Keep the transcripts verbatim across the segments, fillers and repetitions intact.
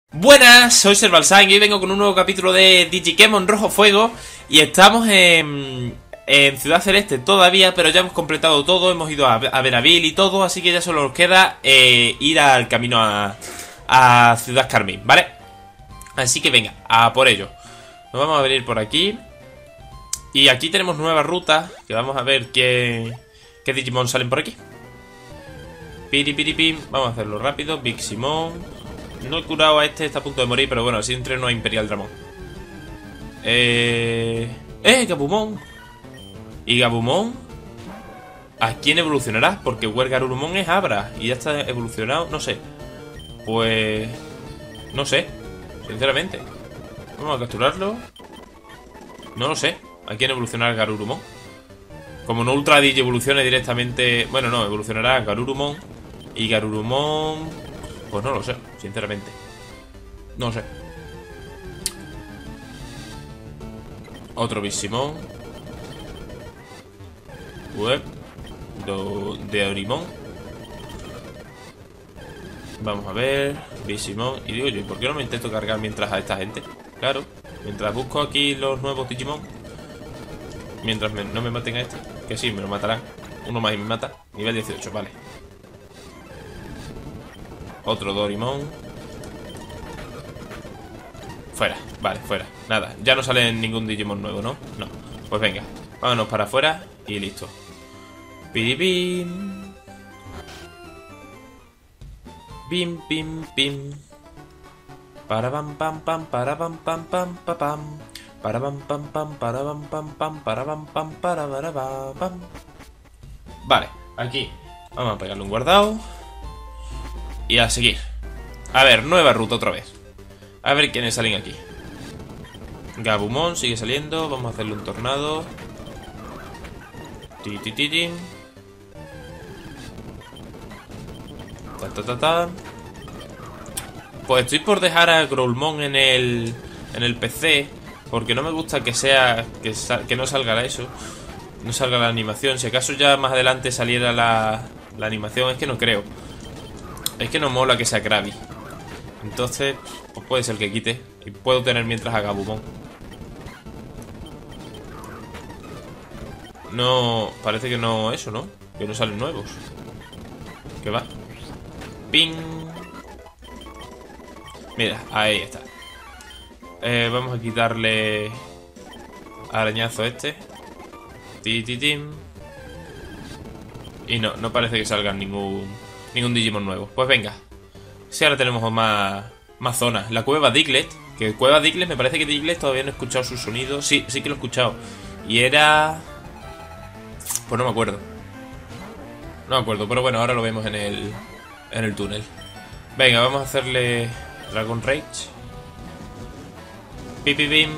Buenas, soy Servalsang y hoy vengo con un nuevo capítulo de Digimon Rojo Fuego. Y estamos en, en Ciudad Celeste todavía, pero ya hemos completado todo. Hemos ido a, a ver a Bill y todo, así que ya solo nos queda eh, ir al camino a, a Ciudad Carmín, ¿vale? Así que venga, a por ello. Nos vamos a venir por aquí. Y aquí tenemos nuevas rutas, que vamos a ver qué, qué Digimon salen por aquí. Piripiripim, vamos a hacerlo rápido. Big Simon. No he curado a este, está a punto de morir, pero bueno, así entreno a Imperial Dramon. Eh... ¡Eh! Gabumon. ¿Y Gabumon? ¿A quién evolucionará? Porque Wergarurumon es Abra y ya está evolucionado, no sé. Pues... no sé, sinceramente. Vamos a capturarlo. No lo sé. ¿A quién evolucionará Garurumon? Como no Ultra Digi evolucione directamente... Bueno, no, evolucionará Garurumon. Y Garurumon... pues no lo sé, sinceramente. No lo sé. Otro Bissimon. Web. Do, de Orimon. Vamos a ver. Bissimon. Y digo yo, ¿por qué no me intento cargar mientras a esta gente? Claro, mientras busco aquí los nuevos Digimon. Mientras me, no me maten a este. Que sí, me lo matarán. Uno más y me mata. Nivel dieciocho, vale. Otro Dorimon. Fuera, vale, fuera. Nada, ya no sale ningún Digimon nuevo, ¿no? No, pues venga, vámonos para afuera y listo. Piripim. Pim, pim, pim. Para pam, pam, pam, para pam, pam, pam, pa, pam. Para pam, pam, pam, para pam, pam, pam, para pam, pam, para, para, para, pam. Vale, aquí vamos a pegarle un guardado. Y a seguir. A ver, nueva ruta otra vez. A ver quiénes salen aquí. Gabumon sigue saliendo. Vamos a hacerle un tornado. Ti, ti, ti, ti. Ta, ta, ta, ta. Pues estoy por dejar a Growlmon en el en el P C, porque no me gusta que sea que, sal, que no salga eso. No salga la animación. Si acaso ya más adelante saliera la, la animación, es que no creo. Es que no mola que sea Krabby. Entonces, pues puede ser que quite. Y puedo tener mientras a Gabumon. No, parece que no eso, ¿no? Que no salen nuevos. ¿Qué va? Ping. Mira, ahí está. eh, Vamos a quitarle arañazo este. Ti, ti, tim. Y no, no parece que salgan ningún Ningún Digimon nuevo. Pues venga. Si ahora tenemos más, más zonas. La cueva Diglett. Que cueva Diglett, me parece que Diglett todavía no he escuchado su sonido. Sí, sí que lo he escuchado. Y era... pues no me acuerdo. No me acuerdo, pero bueno, ahora lo vemos en el En el túnel. Venga, vamos a hacerle Dragon Rage. Pipi bim.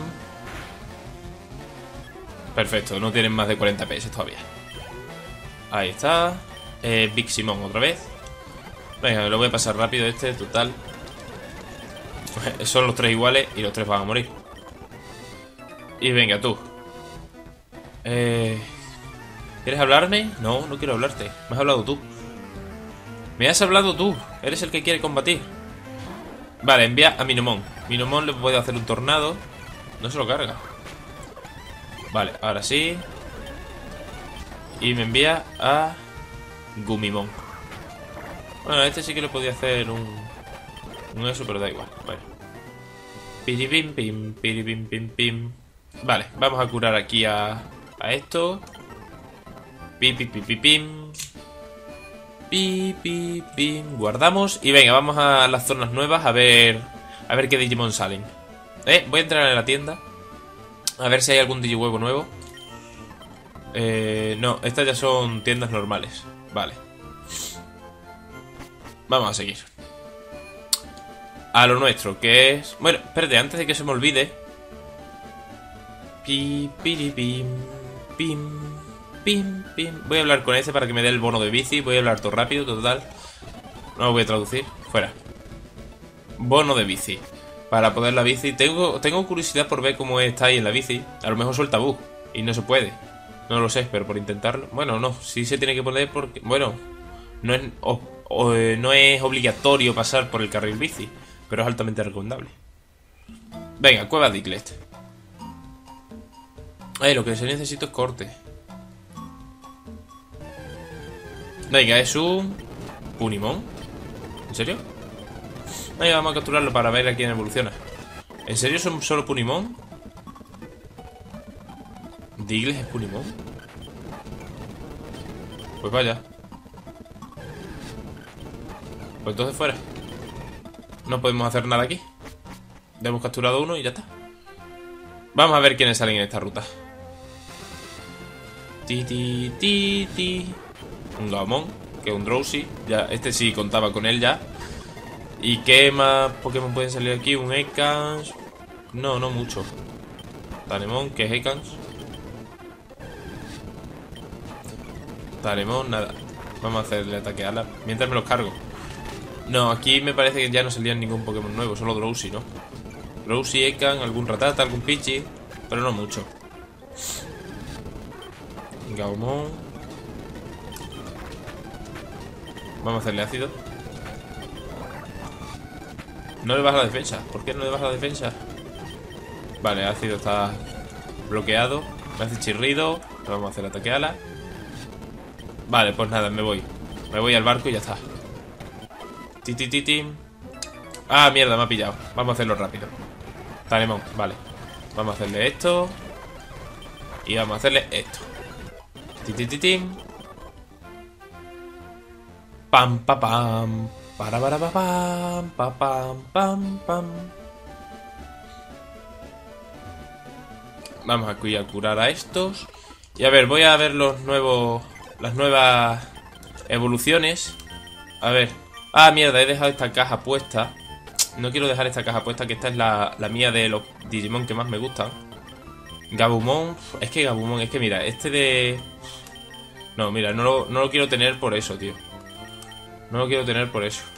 Perfecto, no tienen más de cuarenta P S todavía. Ahí está. eh, Big Simon otra vez. Venga, me lo voy a pasar rápido este, total. Son los tres iguales y los tres van a morir. Y venga, tú. Eh... ¿Quieres hablarme? No, no quiero hablarte. Me has hablado tú. Me has hablado tú. Eres el que quiere combatir. Vale, envía a Minamon. Minamon le puede hacer un tornado. No se lo carga. Vale, ahora sí. Y me envía a Gumimon. Bueno, a este sí que le podía hacer un... un eso, pero da igual. Bueno. Piripim, pim, piripim, pim, pim. Vale, vamos a curar aquí a... a esto. Pi, pi, pi, pi, pim. Pi, pi, pim. Guardamos. Y venga, vamos a las zonas nuevas a ver... a ver qué Digimon salen. Eh, voy a entrar en la tienda. A ver si hay algún Digihuevo nuevo. Eh, no, estas ya son tiendas normales. Vale. Vamos a seguir. A lo nuestro, que es... bueno, espérate, antes de que se me olvide. Pi, piri, pim, pim, pim, pim. Voy a hablar con ese para que me dé el bono de bici. Voy a hablar todo rápido, total. No lo voy a traducir. Fuera. Bono de bici. Para poder la bici. Tengo, tengo curiosidad por ver cómo está ahí en la bici. A lo mejor suelta bug y no se puede. No lo sé, pero por intentarlo. Bueno, no, sí se tiene que poner porque... bueno, no es, o, o, no es obligatorio pasar por el carril bici. pero es altamente recomendable. Venga, cueva Diglett. Eh, lo que sí necesito es corte. Venga, es un Punimon. ¿En serio? Venga, vamos a capturarlo para ver a quién evoluciona. ¿En serio son solo Punimon? ¿Diglett es Punimon? Pues vaya. Pues entonces fuera. No podemos hacer nada aquí. Ya hemos capturado uno y ya está. Vamos a ver quiénes salen en esta ruta. Ti, ti, ti, ti. Un Gabumon, que es un Drowzee. Ya, este sí contaba con él ya. ¿Y qué más Pokémon pueden salir aquí? Un Ekans. No, no mucho. Tanemon, que es Ekans. Tanemon, nada. Vamos a hacerle ataque ala mientras me los cargo. No, aquí me parece que ya no salían ningún Pokémon nuevo, solo Drowzee, ¿no? Drowzee, Ekans, algún Rattata, algún Pidgey, pero no mucho. Gabumon. Vamos a hacerle ácido. No le baja la defensa. ¿Por qué no le baja la defensa? Vale, ácido está bloqueado. Me hace chirrido. Le vamos a hacer ataque ala. Vale, pues nada, me voy. Me voy al barco y ya está. Ti, ti, ti, ti. Ah, mierda, me ha pillado. Vamos a hacerlo rápido. Tanemon, vale. Vamos a hacerle esto. Y vamos a hacerle esto. Ti, ti, ti, ti. Pam, pa, pam. Para, para, pa, pam. Pa, pam, pam, pam. Vamos aquí a curar a estos. Y a ver, voy a ver los nuevos... Las nuevas evoluciones. A ver. Ah, mierda, he dejado esta caja puesta. No quiero dejar esta caja puesta, que esta es la, la mía de los Digimon que más me gustan. Gabumon. Es que Gabumon, es que mira, este de... No, mira, no lo, no lo quiero tener por eso, tío. No lo quiero tener por eso.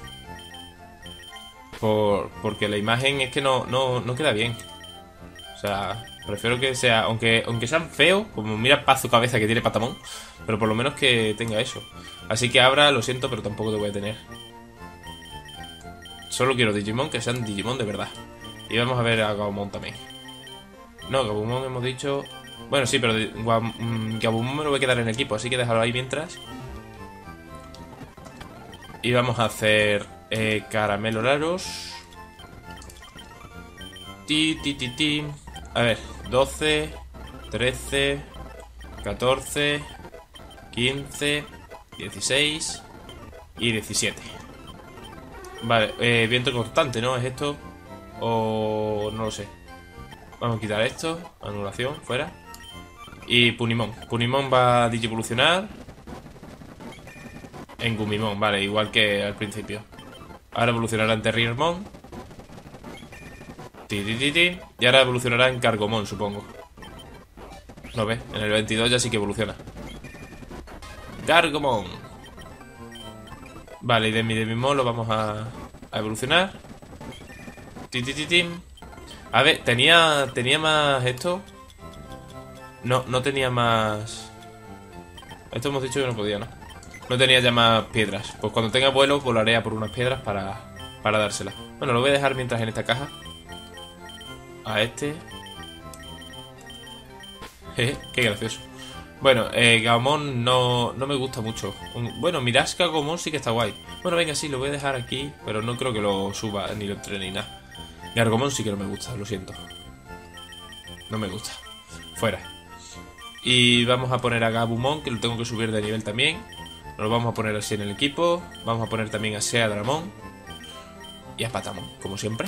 Por, porque la imagen es que no, no, no queda bien. O sea, prefiero que sea... Aunque, aunque sean feos, como mira Pazo Cabeza que tiene Patamon, pero por lo menos que tenga eso. Así que Abra, lo siento, pero tampoco te voy a tener. Solo quiero Digimon que sean Digimon de verdad. Y vamos a ver a Gabumon también. No, Gabumon hemos dicho... Bueno, sí, pero Gabumon me lo voy a quedar en equipo, así que déjalo ahí mientras. Y vamos a hacer eh, Caramelo Raros. Ti, ti, ti, ti. A ver, doce, trece, catorce, quince, dieciséis y diecisiete. Vale, eh, viento constante, ¿no? ¿Es esto? O no lo sé. Vamos a quitar esto. Anulación, fuera. Y Punimon. Punimon va a digivolucionar en Gumimon, vale, igual que al principio. Ahora evolucionará en Terriermon. Ti, ti, ti, ti. Y ahora evolucionará en Cargomon, supongo. ¿No ves? En el veintidós ya sí que evoluciona. Gargomon. Vale, y de mi Demimon lo vamos a, a evolucionar. Ti, ti, ti, ti. A ver, tenía, tenía más esto. No, no tenía más... Esto hemos dicho que no podía, ¿no? No tenía ya más piedras. Pues cuando tenga vuelo volaré a por unas piedras para, para dárselas. Bueno, lo voy a dejar mientras en esta caja. A este. Jeje, qué gracioso. Bueno, eh, Gabumon no, no me gusta mucho. Un, bueno, Mirage Gabumon sí que está guay. Bueno, venga, sí, lo voy a dejar aquí, pero no creo que lo suba ni lo entrene ni nada. Gargomon sí que no me gusta, lo siento. No me gusta. Fuera. Y vamos a poner a Gabumon, que lo tengo que subir de nivel también. Nos lo vamos a poner así en el equipo. Vamos a poner también a Seadramon. Y a Patamon, como siempre.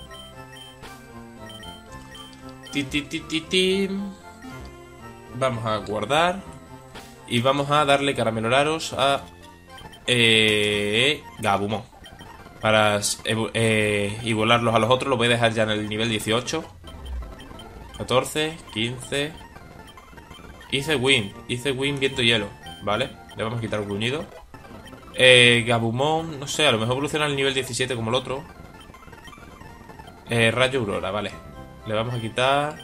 Ti, ti, ti, ti, ti. Vamos a guardar. Y vamos a darle Caramelo Raros a eh, Gabumon. Para eh, igualarlos a los otros. Los voy a dejar ya en el nivel dieciocho. catorce, quince. Hice Wind. Hice Wind, viento y hielo. Vale, le vamos a quitar el gruñido. eh, Gabumon, no sé, a lo mejor evoluciona al nivel diecisiete como el otro. eh, Rayo Aurora, vale. Le vamos a quitar...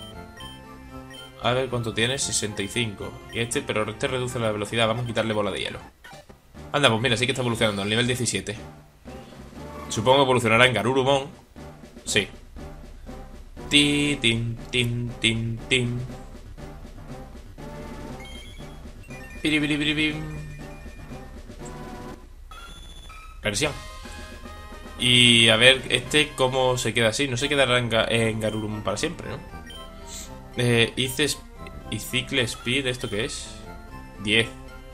A ver cuánto tiene, sesenta y cinco. Y este, pero este reduce la velocidad. Vamos a quitarle bola de hielo. Anda, pues mira, sí que está evolucionando al nivel diecisiete. Supongo que evolucionará en Garurumon. Sí. Ti, tin, tin, tin, tin. Piribiribiribim. Persian. Y a ver, este cómo se queda así. No se quedará en, Ga en Garurumon para siempre, ¿no? Eh, hice y Cicle Speed, ¿esto qué es? diez.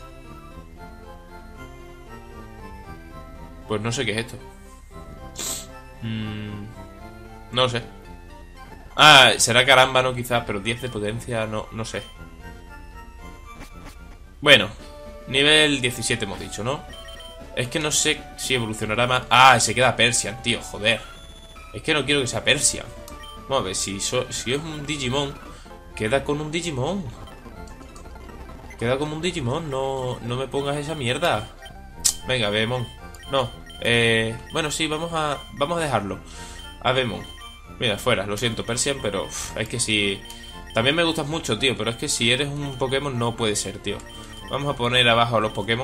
Pues no sé qué es esto. Mm, no lo sé. Ah, será carámbano quizás, pero diez de potencia, no, no sé. Bueno, nivel diecisiete hemos dicho, ¿no? Es que no sé si evolucionará más. Ah, se queda Persian, tío, joder. Es que no quiero que sea Persian. Vamos a ver, si, so, si es un Digimon, queda con un Digimon. Queda como un Digimon, no, no me pongas esa mierda. Venga, Bemon. No, eh, bueno, sí, vamos a vamos a dejarlo. A Bemon. Mira, fuera, lo siento, Persian, pero uf, es que si... También me gustas mucho, tío, pero es que si eres un Pokémon no puede ser, tío. Vamos a poner abajo a los Pokémon.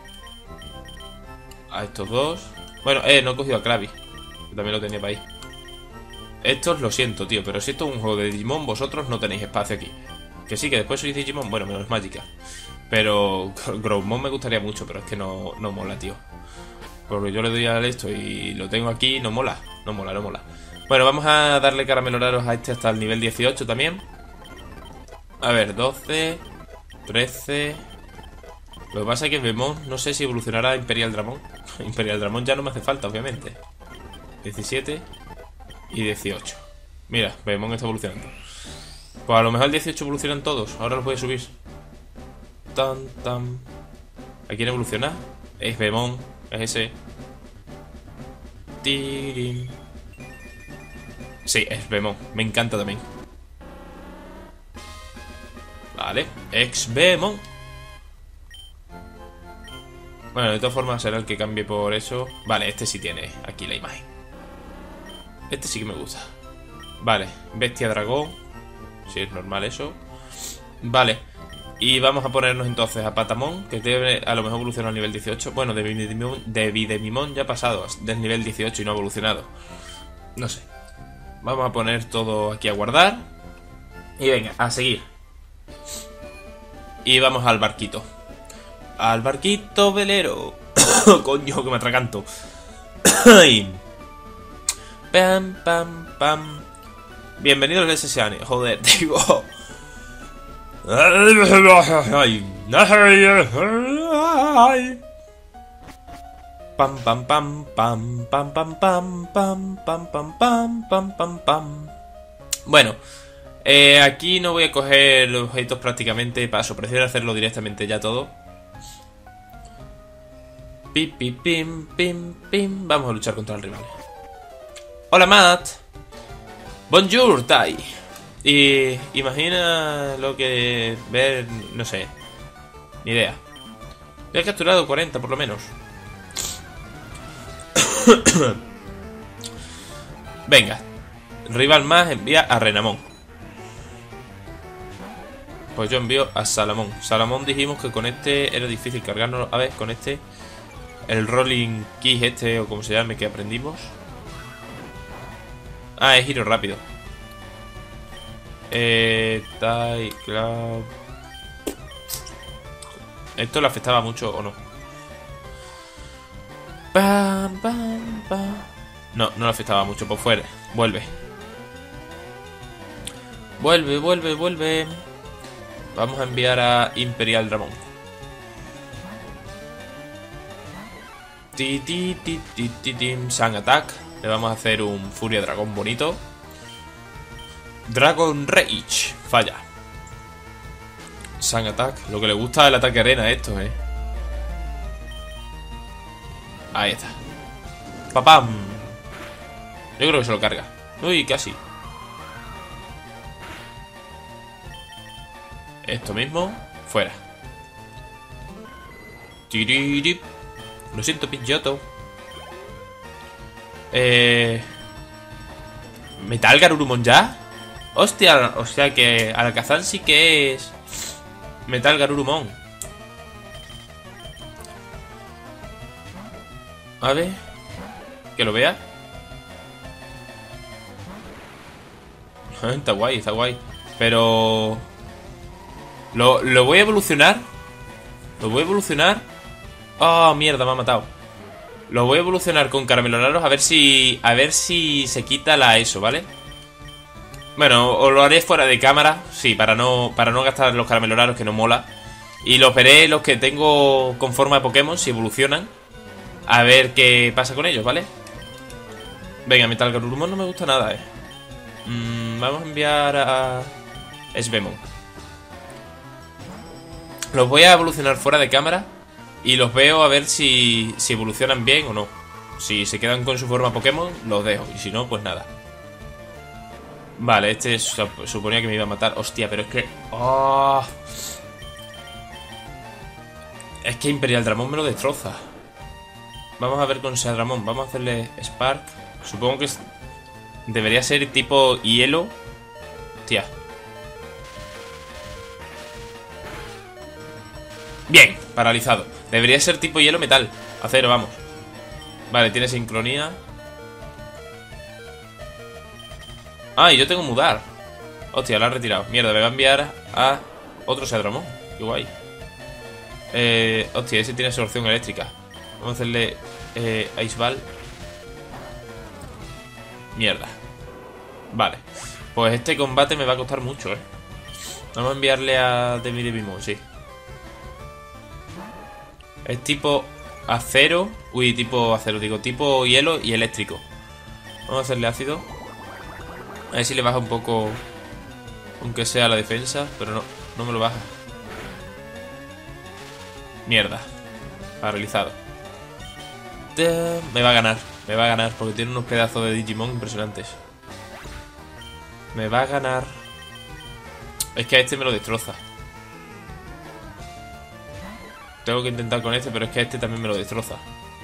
A estos dos. Bueno, eh, no he cogido a Krabi, que también lo tenía para ahí. Estos lo siento, tío, pero si esto es un juego de Digimon, vosotros no tenéis espacio aquí. Que sí, que después sois Digimon, bueno, menos Magikarp. Pero Growlmon me gustaría mucho, pero es que no, no mola, tío. Porque yo le doy al esto y lo tengo aquí, no mola. No mola, no mola. Bueno, vamos a darle carameloraros a este hasta el nivel dieciocho también. A ver, doce, trece. Lo que pasa es que Bemon, no sé si evolucionará a Imperial Dramon. Imperial Dramon ya no me hace falta, obviamente. diecisiete y dieciocho. Mira, Bemon está evolucionando. Pues a lo mejor el dieciocho evolucionan todos. Ahora los voy a subir. Tan, tan. ¿A quién evoluciona? Es Bemon, es ese. Tirin. Sí, es Bemon, me encanta también. Vale, ex Bemon. Bueno, de todas formas será el que cambie por eso. Vale, este sí tiene aquí la imagen. Este sí que me gusta. Vale, bestia dragón. Si es normal eso. Vale, y vamos a ponernos entonces a Patamon, que debe a lo mejor evolucionar al nivel dieciocho. Bueno, de Videmimon, de Videmimon ya ha pasado del nivel dieciocho y no ha evolucionado. No sé. Vamos a poner todo aquí a guardar. Y venga, a seguir. Y vamos al barquito. Al barquito velero. Coño, que me atraganto. Pam, pam, pam. Bienvenidos al S S A N. Joder, digo. Pam, pam, pam, pam, pam, pam, pam, pam, pam, pam, pam, pam, pam, pam. Bueno, eh, aquí no voy a coger los objetos prácticamente. Paso, prefiero hacerlo directamente ya todo. Pim, pim, pim, pim, pim. Vamos a luchar contra el rival. Hola, Matt. Bonjour, Tai. Y imagina lo que ver, no sé, ni idea. He capturado cuarenta por lo menos. Venga, rival más envía a Renamon. Pues yo envío a Salamón. Salamón dijimos que con este era difícil cargarnos. A ver, con este, el Rolling Key este o como se llame que aprendimos. Ah, es giro rápido. Eh, Tai, Cloud. ¿Esto le afectaba mucho o no? Pam, pam, pam. No, no le afectaba mucho. Pues fuera, vuelve. Vuelve, vuelve, vuelve. Vamos a enviar a Imperial Dramon. Ti, ti, ti, ti, ti, ti, Sun Attack. Le vamos a hacer un Furia Dragón bonito. Dragon Rage. Falla. Sun Attack. Lo que le gusta es el ataque arena a esto, eh. Ahí está. ¡Papam! Yo creo que se lo carga. Uy, casi. Esto mismo. Fuera. Tiririp. Lo siento, Pidgeotto. Eh... ¿Metal Garurumon ya? Hostia, o sea que Alakazam sí que es Metal Garurumon. A ver. Que lo vea. Está guay, está guay. Pero... Lo, lo voy a evolucionar. Lo voy a evolucionar. Oh, mierda, me ha matado. Lo voy a evolucionar con caramelos raros. A ver si... A ver si se quita la eso, ¿vale? Bueno, os lo haré fuera de cámara. Sí, para no, para no gastar los caramelos raros, que no mola. Y los veré los que tengo con forma de Pokémon, si evolucionan. A ver qué pasa con ellos, ¿vale? Venga, Metal Garurumon no me gusta nada, eh mm, Vamos a enviar a... Svemon. Los voy a evolucionar fuera de cámara. Y los veo a ver si, si evolucionan bien o no. Si se quedan con su forma Pokémon, los dejo. Y si no, pues nada. Vale, este suponía que me iba a matar. Hostia, pero es que... Oh. Es que Imperial Dramón me lo destroza. Vamos a ver con Seadramón. Vamos a hacerle Spark. Supongo que es... debería ser tipo hielo. Hostia. Bien, paralizado. Debería ser tipo hielo metal. Acero, vamos. Vale, tiene sincronía. Ah, y yo tengo mudar. Hostia, la ha retirado. Mierda, me va a enviar a otro Seadramón. Qué guay. Eh, hostia, ese tiene absorción eléctrica. Vamos a hacerle eh, Ice Ball. Mierda. Vale. Pues este combate me va a costar mucho, eh. Vamos a enviarle a Demidevimon, sí. Es tipo acero. Uy, tipo acero, digo, tipo hielo y eléctrico. Vamos a hacerle ácido. A ver si le baja un poco, aunque sea la defensa. Pero no, no me lo baja. Mierda. Paralizado. Me va a ganar. Me va a ganar porque tiene unos pedazos de Digimon impresionantes. Me va a ganar. Es que a este me lo destroza. Tengo que intentar con este, pero es que a este también me lo destroza.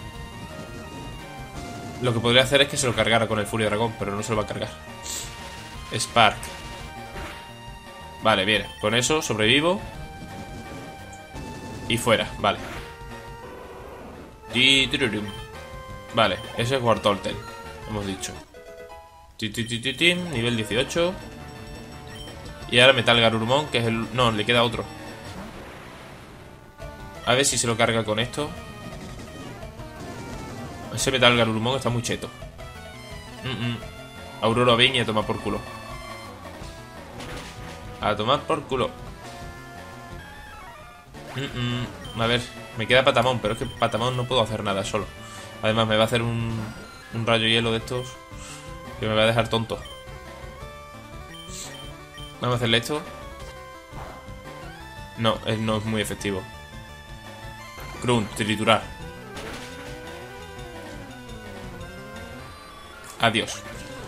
Lo que podría hacer es que se lo cargara con el Furio Dragón, pero no se lo va a cargar. Spark. Vale, bien. Con eso sobrevivo. Y fuera, vale. Vale, ese es Wartortle. Hemos dicho. Nivel dieciocho. Y ahora Metal Garurumon, que es el... No, le queda otro. A ver si se lo carga con esto. Ese Metal Garurumon está muy cheto. mm -mm. Aurora Beam y a tomar por culo. A tomar por culo. mm -mm. A ver, me queda Patamon, pero es que Patamon no puedo hacer nada solo. Además me va a hacer un, un rayo hielo de estos que me va a dejar tonto. Vamos a hacerle esto. No, él no es muy efectivo. Grunt, triturar. Adiós.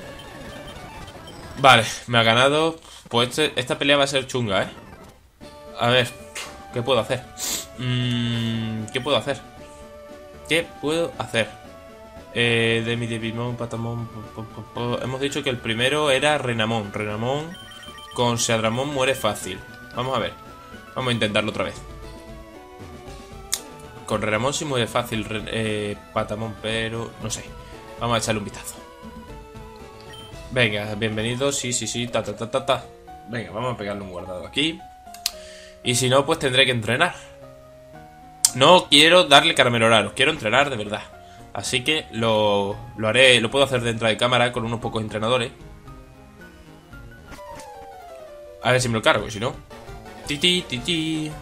Vale, me ha ganado. Pues este, esta pelea va a ser chunga, ¿eh? A ver, ¿qué puedo hacer? Mm, ¿Qué puedo hacer? ¿Qué puedo hacer? Eh, Demidevimon, Patamon... Po, po, po. Hemos dicho que el primero era Renamon. Renamon con Seadramon muere fácil. Vamos a ver. Vamos a intentarlo otra vez. Con Renamon sí muere fácil eh, Patamon, pero... no sé. Vamos a echarle un vistazo. Venga, bienvenido. Sí, sí, sí. Ta, ta, ta, ta, ta. Venga, vamos a pegarle un guardado aquí. Y si no, pues tendré que entrenar. No quiero darle caramelo raro. Quiero entrenar de verdad. Así que lo, lo haré. Lo puedo hacer dentro de cámara con unos pocos entrenadores. A ver si me lo cargo, si no. Ti, ti, ti, ti.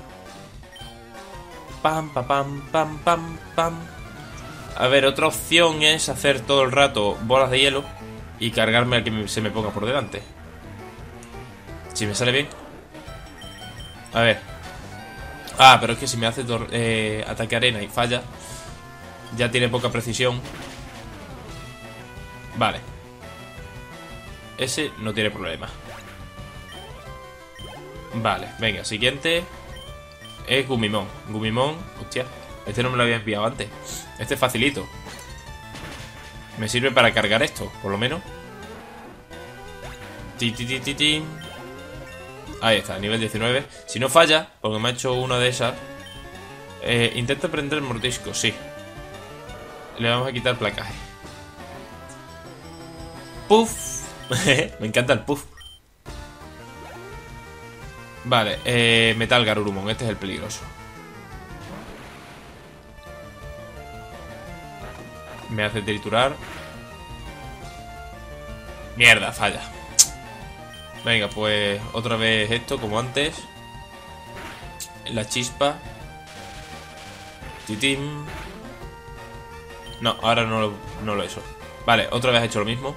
Pam, pam, pam, pam, pam, pam. A ver, otra opción es hacer todo el rato bolas de hielo y cargarme al que me, se me ponga por delante. Si me sale bien. A ver. Ah, pero es que si me hace eh, ataque arena y falla, ya tiene poca precisión. Vale. Ese no tiene problema. Vale, venga, siguiente es Gumimon. Gumimon, hostia, este no me lo había enviado antes. Este es facilito. Me sirve para cargar esto, por lo menos. Ti, ti, ti, ti, ti. Ahí está, nivel diecinueve. Si no falla, porque me ha hecho una de esas, eh, intenta prender el mordisco, sí. Le vamos a quitar placaje. puff. Me encanta el puff. Vale, eh, Metal Garurumon. Este es el peligroso. Me hace triturar. Mierda, falla. Venga, pues otra vez esto, como antes. La chispa. Titim. No, ahora no lo, no lo he hecho. Vale, otra vez he hecho lo mismo.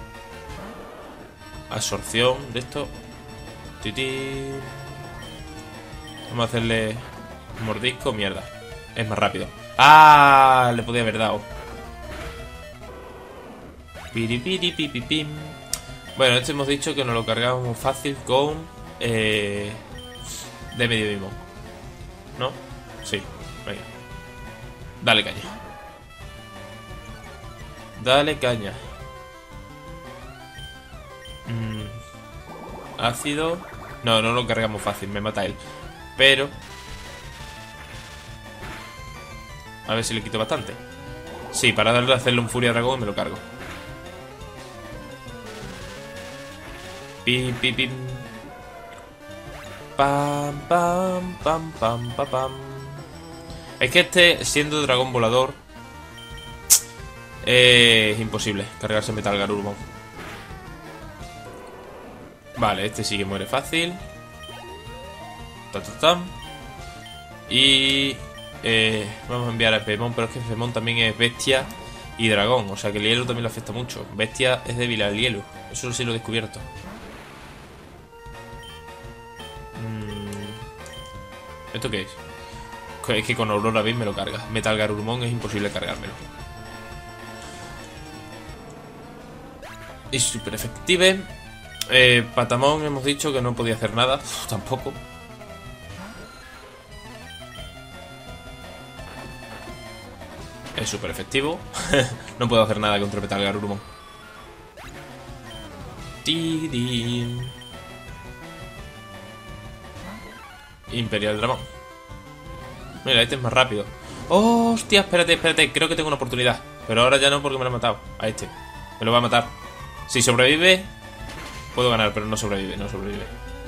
Absorción de esto. Titim. Vamos a hacerle un mordisco. Mierda, es más rápido. ¡Ah! Le podía haber dado. Piripiripipipim. Bueno, esto hemos dicho que nos lo cargamos fácil con eh, de medio mismo. ¿No? Sí, venga. Dale caña. Dale caña. mm. Ácido. No, no lo cargamos fácil, me mata él. Pero a ver si le quito bastante. Sí, para darle a hacerle un furia dragón y me lo cargo. Pim, pim, pim. Pam, pam, pam, pam, pam, pam. Es que este, siendo dragón volador, eh, es imposible cargarse Metal Garurumon. Vale, este sí que muere fácil. Ta, ta, ta. Y eh, vamos a enviar a Pemon, pero es que Pemon también es bestia y dragón, o sea que el hielo también le afecta mucho. Bestia es débil al hielo, eso sí lo he descubierto. ¿Esto qué es? Es que con Aurora Beam me lo carga. Metal Garurumon es imposible cargármelo. Y super efective. eh, Patamon hemos dicho que no podía hacer nada. Uf, tampoco. Es super efectivo. No puedo hacer nada contra Metal Garurumon. Tidin. Imperial Dramón. Mira, este es más rápido. ¡Oh, hostia! Espérate, espérate. Creo que tengo una oportunidad. Pero ahora ya no, porque me lo he matado. A este. Me lo va a matar. Si sobrevive, puedo ganar, pero no sobrevive, no sobrevive.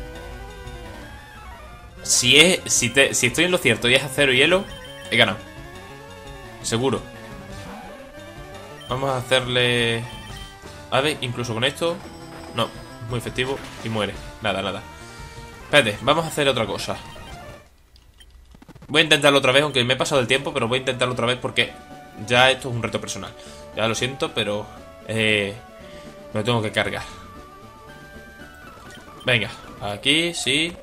Si es. Si, te, si estoy en lo cierto y es acero y hielo, he ganado. Seguro. Vamos a hacerle. A ver, incluso con esto. No, muy efectivo. Y muere. Nada, nada. Espérate, vamos a hacer otra cosa. Voy a intentarlo otra vez, aunque me he pasado el tiempo, pero voy a intentarlo otra vez porque ya esto es un reto personal. Ya lo siento, pero eh, me lo tengo que cargar. Venga, aquí, sí.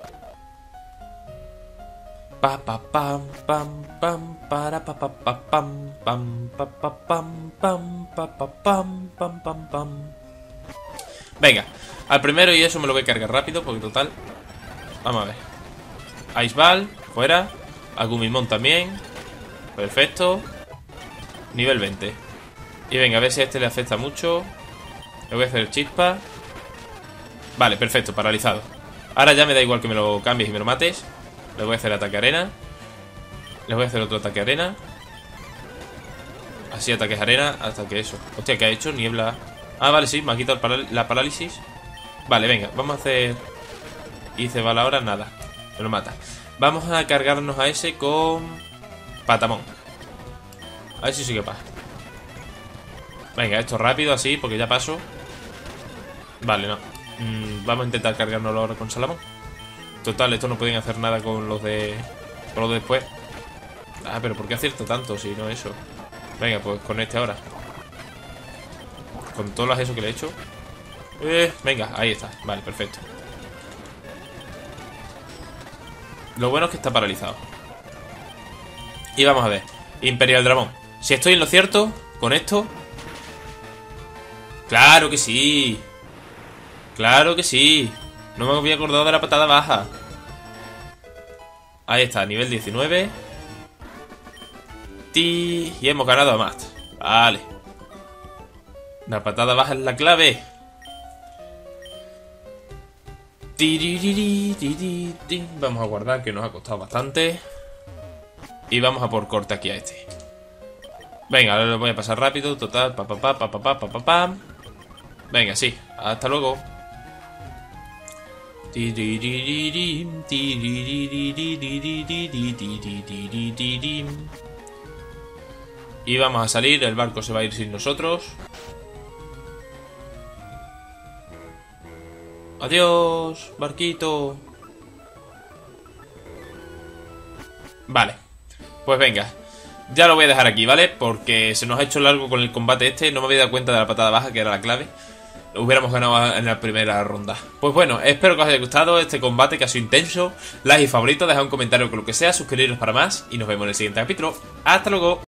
Pa pa pam pam pam para pa pa pa pam pam pa pa pam pam pa pa pam pam pam pam. Venga, al primero y eso me lo voy a cargar rápido porque total. Vamos a ver. Ice Ball, fuera. Agumimon también. Perfecto. Nivel veinte. Y venga, a ver si a este le afecta mucho. Le voy a hacer chispa. Vale, perfecto, paralizado. Ahora ya me da igual que me lo cambies y me lo mates. Le voy a hacer ataque arena. Le voy a hacer otro ataque arena. Así ataques arena hasta que eso. Hostia, ¿qué ha hecho? Niebla. Ah, vale, sí, me ha quitado paral la parálisis. Vale, venga, vamos a hacer. Hice bala ahora, nada. Me lo mata. Vamos a cargarnos a ese con Patamon. A ver si soy capaz. Venga, esto rápido así, porque ya paso. Vale, no. Mm, vamos a intentar cargárnoslo ahora con Salamón. Total, estos no pueden hacer nada con los de. Con los de después. Ah, pero ¿por qué acierto tanto si no eso? Venga, pues con este ahora. Con todas las eso que le he hecho. Eh, venga, ahí está. Vale, perfecto. Lo bueno es que está paralizado. Y vamos a ver. Imperial Dramón. Si estoy en lo cierto con esto. ¡Claro que sí! ¡Claro que sí! No me había acordado de la patada baja. Ahí está, nivel diecinueve. Ti. Y hemos ganado a Mast. Vale. La patada baja es la clave. Vamos a guardar, que nos ha costado bastante. Y vamos a por corte aquí a este. Venga, ahora lo voy a pasar rápido. Total, pa pa pa pa pa pa pa pa. Venga, sí. Hasta luego. Y vamos a salir, el barco se va a ir sin nosotros. Adiós, barquito. Vale, pues venga. Ya lo voy a dejar aquí, ¿vale? Porque se nos ha hecho largo con el combate este. No me había dado cuenta de la patada baja, que era la clave. Lo hubiéramos ganado en la primera ronda. Pues bueno, espero que os haya gustado este combate que ha sido intenso. Like y favorito, dejad un comentario con lo que sea, suscribiros para más. Y nos vemos en el siguiente capítulo. Hasta luego.